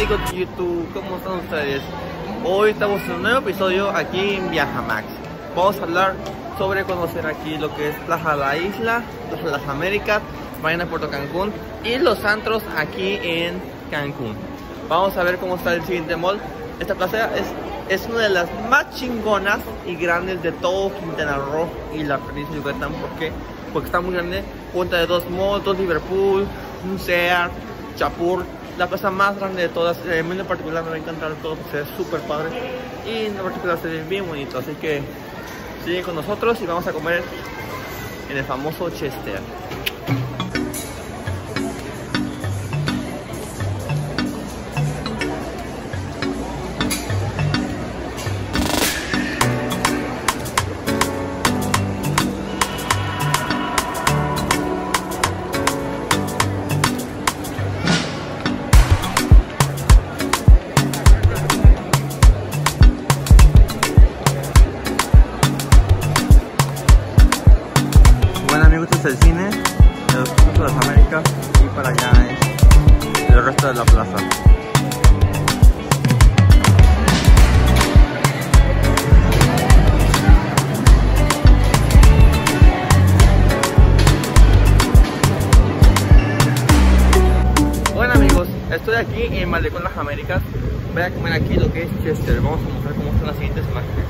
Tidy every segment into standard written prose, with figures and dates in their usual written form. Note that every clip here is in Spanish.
amigos de YouTube, ¿cómo están ustedes? Hoy estamos en un nuevo episodio aquí en Viajamax. Vamos a hablar sobre conocer aquí lo que es Plaza La Isla, Plaza Las Américas, Marina Puerto Cancún y los antros aquí en Cancún. Vamos a ver cómo está el siguiente mall. Esta plaza es una de las más chingonas y grandes de todo Quintana Roo y la península de Yucatán. ¿Por qué? Porque está muy grande, cuenta de dos malls, dos Liverpool, un Sears, Chapur, la plaza más grande de todas. A mí en particular me va a encantar todo porque se ve súper padre y en particular se ve bien bonito, así que sigue con nosotros y vamos a comer en el famoso Chester. El cine de los puntos de las Américas y para allá es el resto de la plaza. Bueno amigos, estoy aquí en Malecón Las Américas. Voy a comer aquí lo que es Chester. Vamos a mostrar cómo son las siguientes imágenes.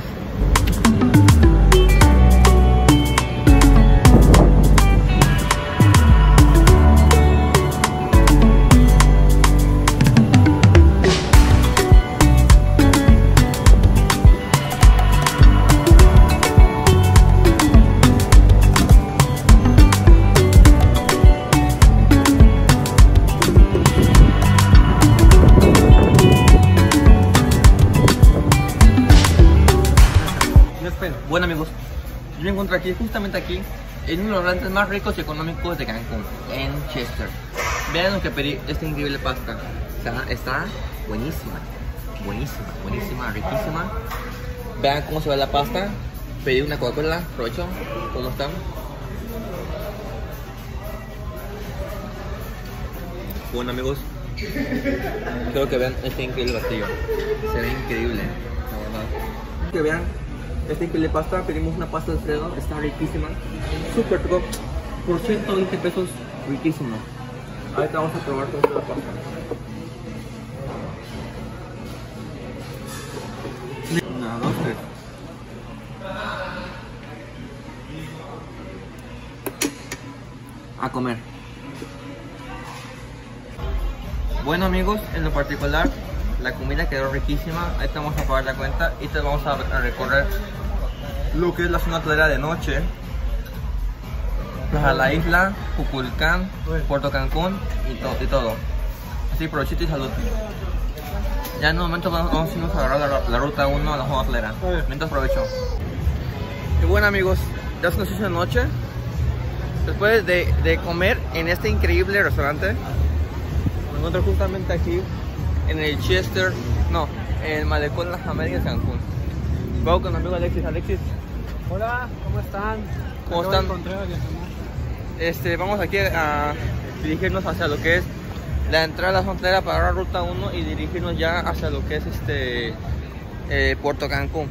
Bueno amigos, yo me encuentro aquí, justamente aquí, en uno de los restaurantes más ricos y económicos de Cancún, en Chester. Vean lo que pedí, esta increíble pasta. O sea, está buenísima, buenísima, buenísima, riquísima. Vean cómo se ve la pasta. Pedí una Coca-Cola, provecho, ¿cómo están? Bueno amigos, quiero que vean este increíble platillo. Se ve increíble, la verdad. Que vean esta increíble pasta. Pedimos una pasta de Alfredo, está riquísima, súper rico, por 120 pesos, riquísimo. Ahorita vamos a probar toda la pasta. Una, dos, tres. A comer. Bueno amigos, en lo particular la comida quedó riquísima. Ahí te vamos a pagar la cuenta y te vamos a recorrer lo que es la zona hotelera de noche, Plaza La Isla, Cuculcán, Puerto Cancún y todo. Así, provechito y salud. Ya en un momento vamos a agarrar la ruta 1 a la zona hotelera. Mientras provecho. Y bueno amigos, ya son las 6 de la noche. Después de comer en este increíble restaurante, me encuentro justamente aquí en el Chester, no, en el Malecón Las Américas de Cancún. Vamos con mi amigo Alexis. Alexis. Hola, ¿cómo están? ¿Cómo están? Vamos aquí a dirigirnos hacia lo que es la entrada a la frontera para agarrar ruta 1 y dirigirnos ya hacia lo que es Puerto Cancún.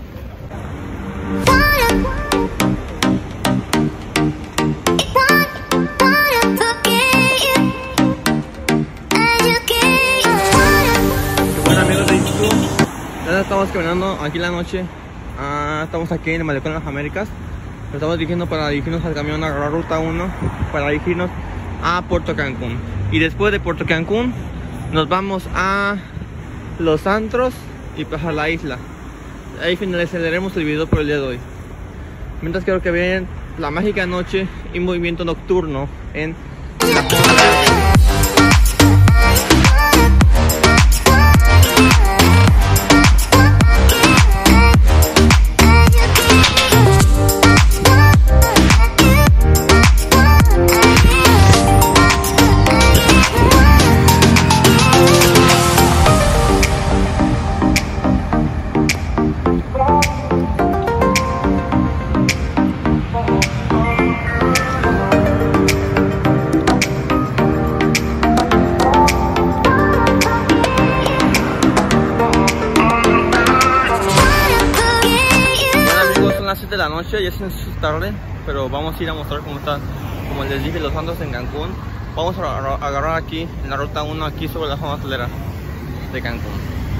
Ya estamos caminando aquí en la noche. Estamos aquí en el Malecón de las Américas. Nos estamos dirigiendo para dirigirnos al camión a agarrar ruta 1 para dirigirnos a Puerto Cancún. Y después de Puerto Cancún nos vamos a los antros y Plaza La Isla. Ahí finalizaremos el video por el día de hoy. Mientras quiero que vean la mágica noche y movimiento nocturno en la la noche, ya es tarde, pero vamos a ir a mostrar cómo están, como les dije, los santos en Cancún. Vamos a agarrar aquí en la ruta 1, aquí sobre la zona hotelera de Cancún.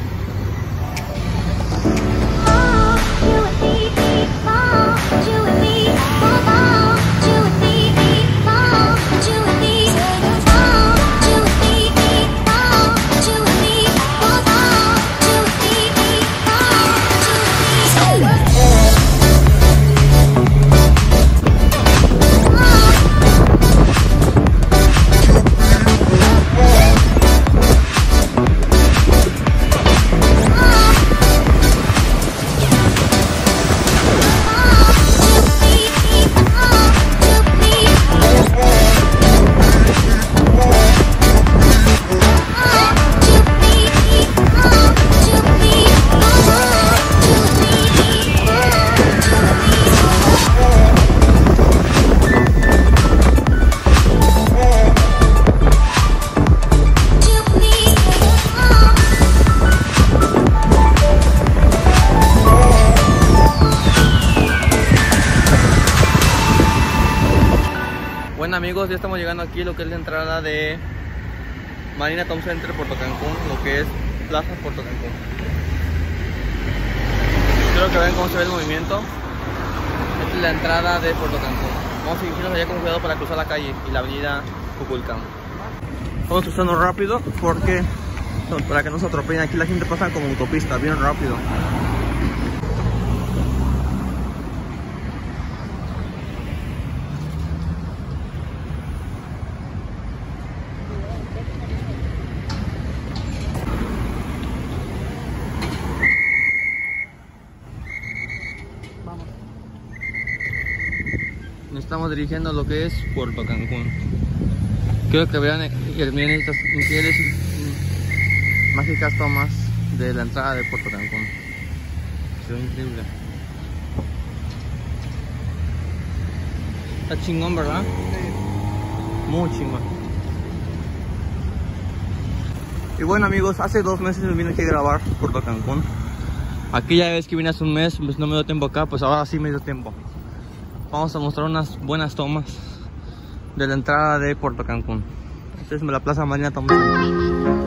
Bueno amigos, ya estamos llegando aquí, lo que es la entrada de Marina Town Center, Puerto Cancún, lo que es Plaza Puerto Cancún. Quiero que vean cómo se ve el movimiento. Esta es la entrada de Puerto Cancún. Vamos a dirigirnos allá con cuidado para cruzar la calle y la avenida Cuculcán. Vamos cruzando rápido porque para que no se atropellen. Aquí la gente pasa como autopista, bien rápido. Nos estamos dirigiendo a lo que es Puerto Cancún. Quiero que vean miren estas increíbles mágicas tomas de la entrada de Puerto Cancún. Se ve increíble. Está chingón, ¿verdad? Muy chingón. Y bueno amigos, hace 2 meses me vine aquí a grabar Puerto Cancún. Aquí ya ves que vine hace un mes, pues no me dio tiempo acá, pues ahora sí me dio tiempo. Vamos a mostrar unas buenas tomas de la entrada de Puerto Cancún. Esta es la Plaza Marina Town Center.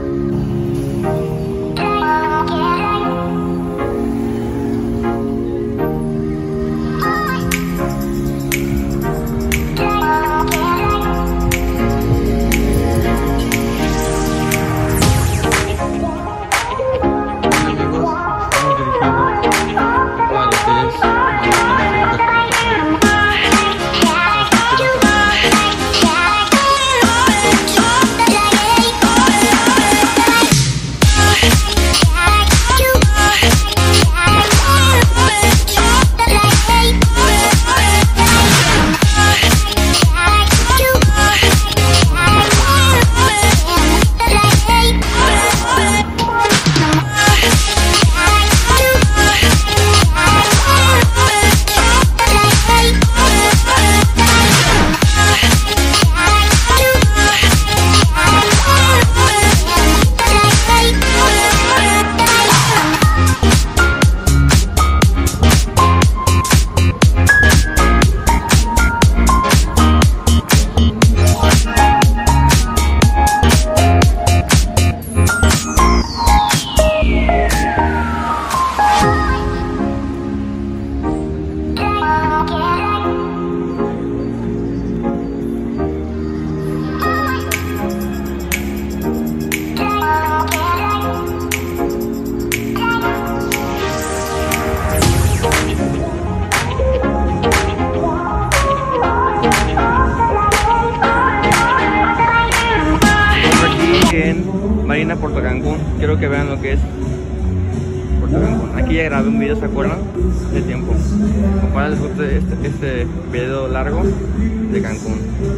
Marina Puerto Cancún, quiero que vean lo que es Puerto Cancún. Aquí ya grabé un video, ¿se acuerdan? De tiempo. Ojalá les guste este video largo de Cancún.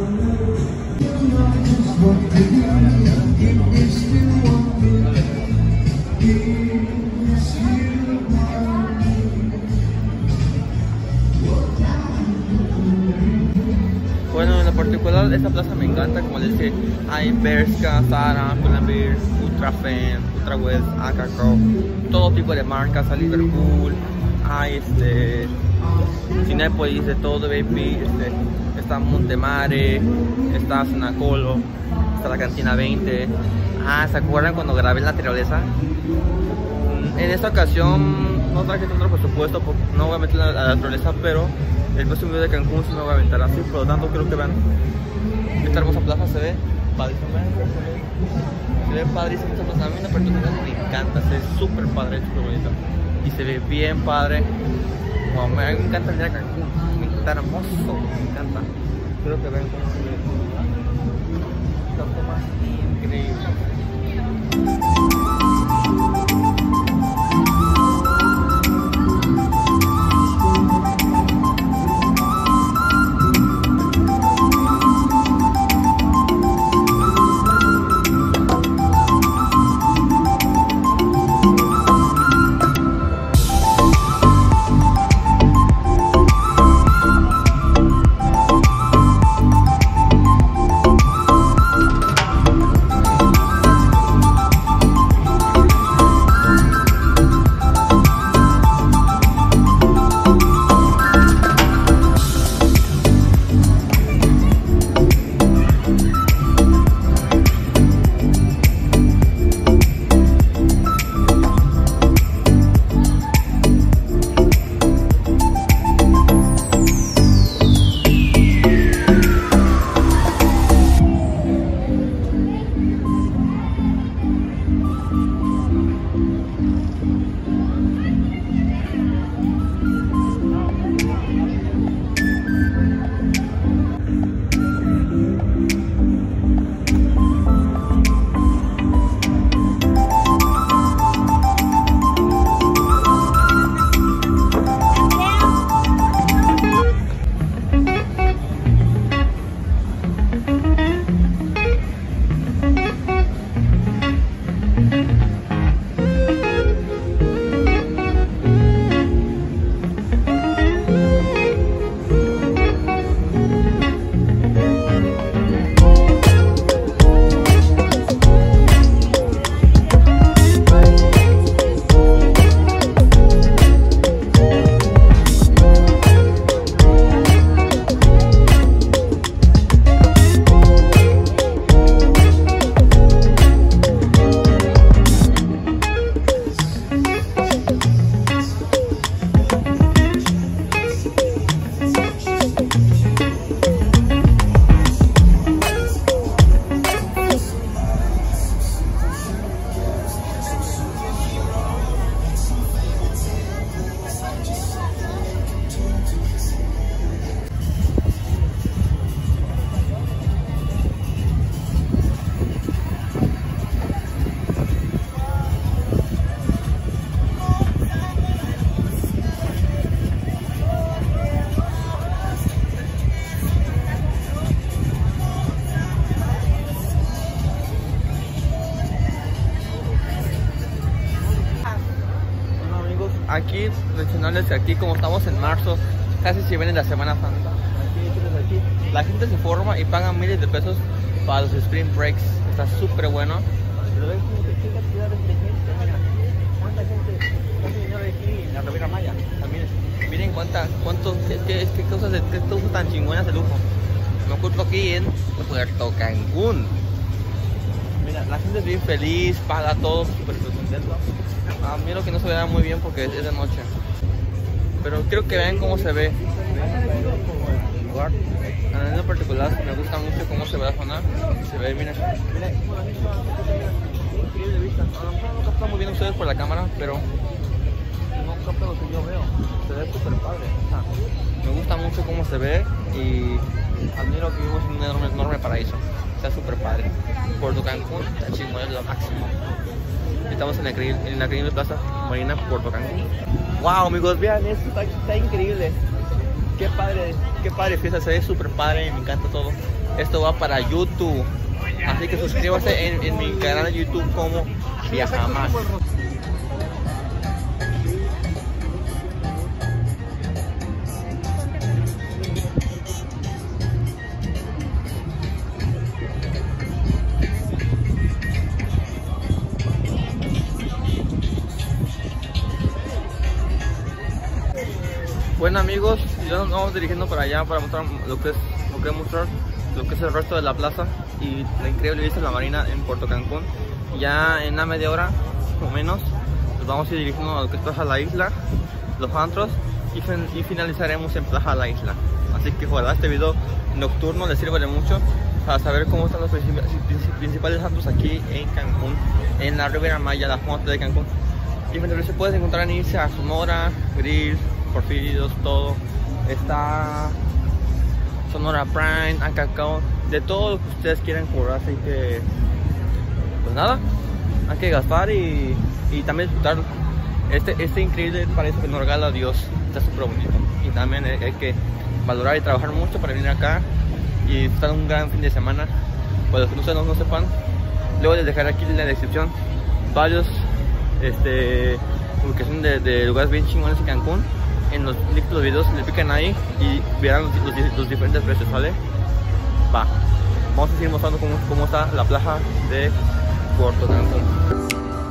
Bueno, en lo particular esta plaza me encanta, como les dije, hay Bershka, Zara, Pull&Bear, Ultra Fan, Ultra West, Akacro, todo tipo de marcas, a Liverpool, hay Cinépolis, de todo, baby. Está Montemare, está Sonacolo, está la Cantina 20. ¿Se acuerdan cuando grabé la naturaleza? En esta ocasión no traje tanto presupuesto, no voy a meter la naturaleza, pero el próximo video de Cancún sí me voy a aventar así. Por lo tanto, quiero que vean esta hermosa plaza. Se ve padrísimo, se ve padrísimo esta plaza. A mí en la particular me encanta, se ve súper padre, súper bonito y se ve bien padre. Wow, a mí me encanta venir a Cancún, está hermoso, me encanta. Quiero que vean cómo se ve. Esta toma increíble. Aquí, mencionarles que aquí, como estamos en marzo, casi se viene la Semana Santa. Aquí, la gente se forma y pagan miles de pesos para los Spring Breaks. Está súper bueno. Pero ven qué cantidad de gente, mira, cuánta gente, cuánto dinero hay aquí en la Riviera Maya. También, miren qué cosas tan chingonas de lujo. Me encuentro aquí en Puerto Cancún. Mira, la gente es bien feliz, paga todo, súper contento. A mí lo que no se ve muy bien porque es de noche, pero quiero que vean cómo se ve. En lo particular me gusta mucho cómo se ve la zona. Se ve, miren, increíble vista. A lo mejor no captan muy bien ustedes por la cámara, pero no captan lo que yo veo. Se ve súper padre. Me gusta mucho cómo se ve y admiro que vivimos en un enorme paraíso. Está súper padre. Puerto Cancún, está chingón, es lo máximo. Estamos en la increíble Plaza Marina, Puerto Cancún. Wow, amigos, vean esto, está increíble. Qué padre fiesta, se ve súper padre, me encanta todo. Esto va para YouTube, así que suscríbase en mi canal de YouTube como Viajamax. Bueno amigos, ya nos vamos dirigiendo para allá para mostrar lo que es el resto de la plaza y la increíble vista de la marina en Puerto Cancún. Ya en una media hora o menos nos vamos a ir dirigiendo a lo que es Plaza La Isla, los antros y finalizaremos en Plaza La Isla. Así que ojalá este video nocturno les sirva de mucho para saber cómo están los principales antros aquí en Cancún, en la Riviera Maya, la zona de Cancún. Y se puedes encontrar en irse a Sonora, Grill, Porfirios, todo. Está Sonora Prime, Ancacao, de todo lo que ustedes quieran cobrar. Así que, pues nada, hay que gastar y también disfrutar este increíble paraíso que nos regala Dios. Está súper bonito. Y también hay que valorar y trabajar mucho para venir acá y disfrutar un gran fin de semana. Para los que ustedes no sepan, luego les dejaré aquí en la descripción varios ubicaciones de lugares bien chingones en Cancún. En los links de los videos le pican ahí y verán los diferentes precios, ¿vale? Va, vamos a seguir mostrando cómo está la plaza de Puerto Cancún.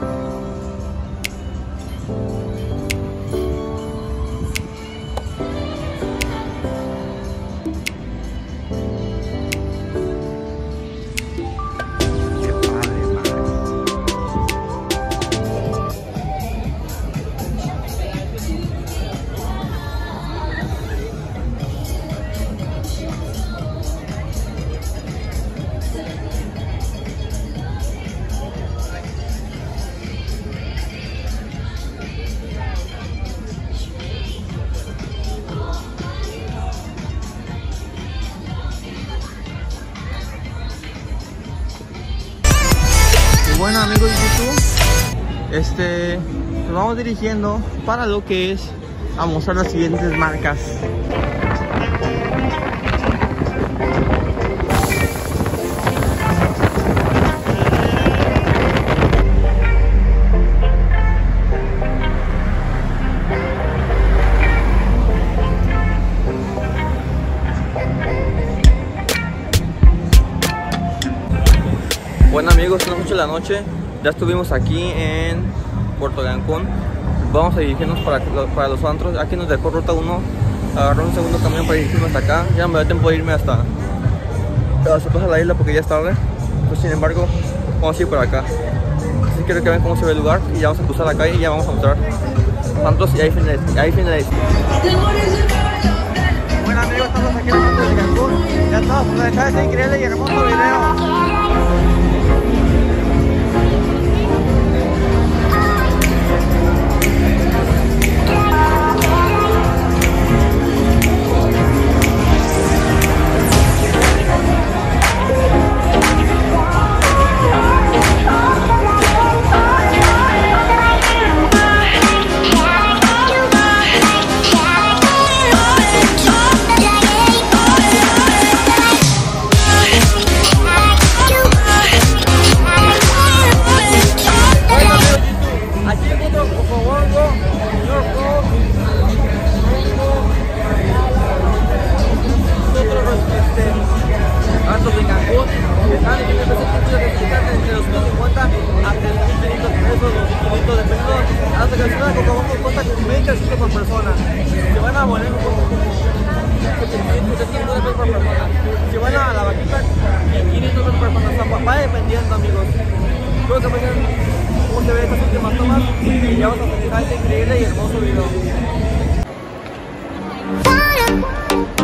Bueno amigos de YouTube, nos vamos dirigiendo para lo que es a mostrar las siguientes marcas. Bueno amigos, son las 8 de la noche, ya estuvimos aquí en Puerto Cancún. Vamos a dirigirnos para los antros. Aquí nos dejó ruta 1, agarró un segundo camión para dirigirnos hasta acá. Ya me da tiempo de irme hasta Plaza La Isla porque ya es tarde. Pues, sin embargo, vamos a ir por acá. Así que quiero que vean cómo se ve el lugar y ya vamos a cruzar la calle y ya vamos a mostrar antros y ahí finaliza. Bueno amigos, estamos aquí en el antro de Cancún. Ya estamos por dejar este increíble y hermoso video. Por persona. Se van a poner un poco como 700 pesos por persona. Si van a la vaquita, 500 pesos por persona. Va dependiendo, amigos. Creo que pueden ver cómo se ve estas últimas tomas y ya vamos a finalizar este increíble y hermoso video.